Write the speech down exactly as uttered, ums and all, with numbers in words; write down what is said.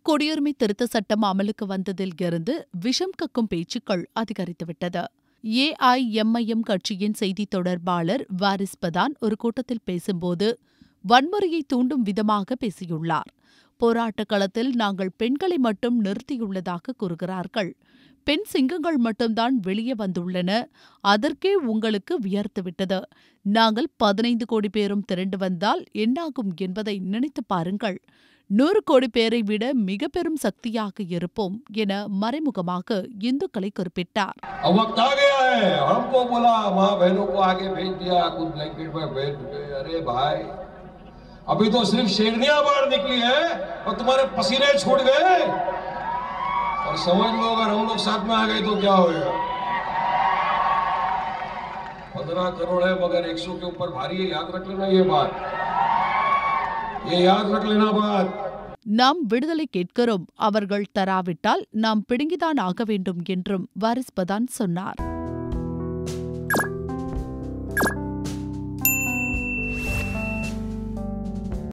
குடியுரிமை திருத்த சட்டம் அமலுக்கு வந்ததில் இருந்து விஷம் கக்கும் பேச்சுக்கள் அதிகரித்துவிட்டது. ஏஐஎம்ஐஎம் கட்சியின் செய்தி தொடர்பாளர் வாரிஸ் பதான் ஒரு கூட்டத்தில் பேசும்போது வன்முறையை தூண்டும் விதமாக பேசியுள்ளார். போராட்ட களத்தில் நாங்கள் பெண்களை மட்டும் நிறுத்தியுள்ளதாக கூறுகிறார்கள். பெண் சிங்கங்கள் மட்டும்தான் வெளியே வந்துள்ளன. அதற்கே உங்களுக்கு வியர்த்துவிட்டது. நாங்கள் பதினைந்து கோடி பேரும் திரண்டு வந்தால் என்னாகும் என்பதை நினைத்து பாருங்கள். நூறு கோடி பேரை விட மிக பெரும் சக்தியாக இருப்போம் என மறைமுகமாக இந்துக்களை குறிப்பிட்டார். अभी तो सिर्फ शेरनियां बाहर निकली है और तुम्हारे पसीने छूट गए और समझ लो अगर हम लोग साथ में आ गए तो क्या होगा। पंद्रह करोड़ है मगर एक सौ के ऊपर भारी है, याद रख लेना ये बात, ये याद रख लेना बात. நாம் விடுதலை கேட்கிறோம், அவர்கள் தராவிட்டால் நாம் பிடுங்கிதான் ஆக வேண்டும் என்றும் வாரிஸ் பதான் சொன்னார்.